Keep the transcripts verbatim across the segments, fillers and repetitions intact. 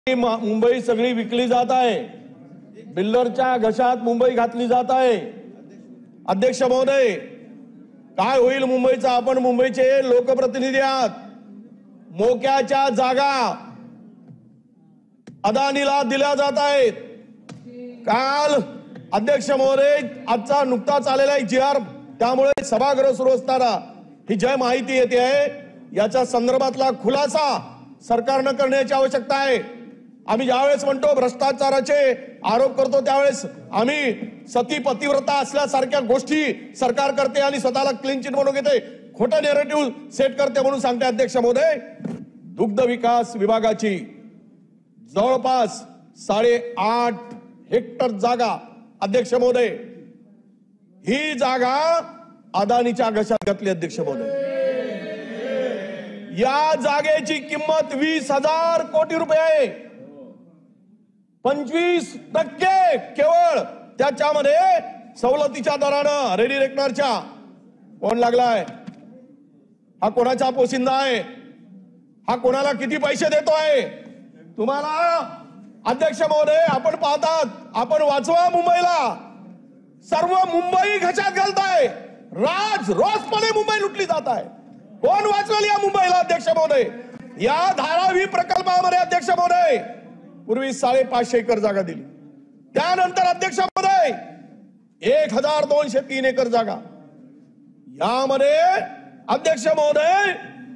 मुंबई सगळी विकली जात आहे, बिल्डरच्या घशात मुंबई घातली जात आहे। अध्यक्ष महोदय, काय होईल मुंबईचा? आपण मुंबईचे लोकप्रतिनिधी आहात। मोक्याच्या जागा अदानीला दिल्या जात आहेत। काल अध्यक्ष महोदय, आजचा नुकताच आलेला एक जी आर, त्यामुळे सभागृह सुरू असताना ही जय माहिती येते आहे, याच्या संदर्भातला खुलासा सरकारने करण्याची आवश्यकता आहे। आम्ही ज्यावेळेस म्हणतो भ्रष्टाचाराचे आरोप करतो, त्यावेळेस आम्ही सती पतिव्रता असल्यासारख्या गोष्टी सरकार करते आणि स्वतःला क्लीन चिट म्हणून घेते, खोटं नॅरेटिव्ह सेट करते म्हणून सांगते। अध्यक्ष महोदय, दुग्ध विकास विभागाची जवळपास साडेआठ हेक्टर जागा, अध्यक्ष महोदय, ही जागा अदानीच्या घशात घातली। अध्यक्ष महोदय, या जागेची किंमत वीस हजार कोटी रुपये आहे। पंचवीस टक्के केवळ त्याच्यामध्ये सवलतीच्या दरानं रेडी रेकनरच्या कोण लागलाय? हा कोणाचा पोशिंदा आहे? हा कोणाला किती पैसे देतोय? तुम्हाला अध्यक्ष महोदय, आपण पाहतात, आपण वाचवा मुंबईला, सर्व मुंबई घशात घालताय, राज रोजपणे मुंबई लुटली जात आहे। कोण वाचवेल या मुंबईला? अध्यक्ष महोदय, या धारावी प्रकल्पामध्ये अध्यक्ष महोदय पूर्वी साडेपाचशे एकर जागा दिली, त्यानंतर अध्यक्ष महोदय एक हजार दोनशे तीन एकर जागा, यामध्ये अध्यक्ष महोदय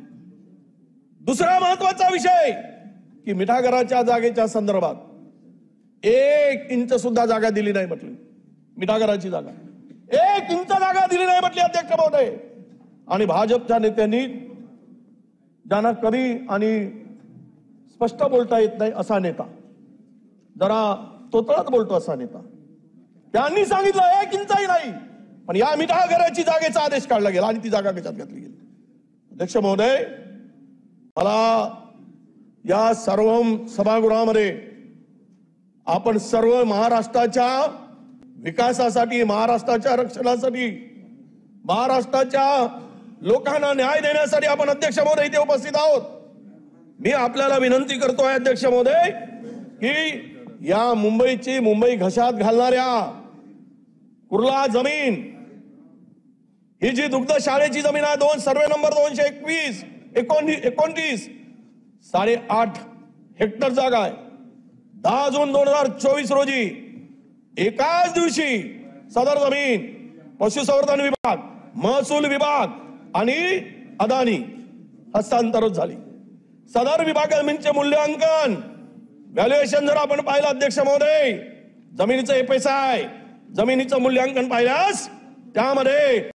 दुसरा महत्वाचा विषय की मिठागराच्या जागेच्या संदर्भात एक इंच सुद्धा जागा दिली नाही म्हटली। मिठागराची जागा एक इंच जागा दिली नाही म्हटली अध्यक्ष महोदय। आणि भाजपच्या नेत्यांनी, ज्यांना कमी आणि स्पष्ट बोलता येत नाही असा नेता, जरा तोतळत बोलतो असा नेता, त्यांनी सांगितलं एक इंचही नाही, पण या मिठागराची जागेचा आदेश काढला गेला आणि ती जागा घशात घातली गेली। अध्यक्ष महोदय, मला या सर्व सभागृहामध्ये आपण सर्व महाराष्ट्राच्या विकासासाठी, महाराष्ट्राच्या रक्षणासाठी, महाराष्ट्राच्या लोकांना न्याय देण्यासाठी आपण अध्यक्ष महोदय इथे उपस्थित आहोत। मी आपल्याला विनंती करतोय अध्यक्ष महोदय की या मुंबईची, मुंबई घशात घालणाऱ्या कुर्ला जमीन, ही जी दुग्ध शाळेची जमीन आहे, दोन सर्वे नंबर दोनशे एकवीस एकोणतीस साडेआठ हेक्टर जागा आहे। दहा जून दोन हजार चोवीस रोजी एकाच दिवशी सदर जमीन पशुसंवर्धन विभाग, महसूल विभाग आणि अदानी हस्तांतरित झाली। सदर विभाग जमीनचे मूल्यांकन, व्हॅल्युएशन जर आपण पाहिलं अध्यक्ष महोदय, जमिनीचं एफएसआय, जमिनीचं मूल्यांकन पाहिल्यास त्यामध्ये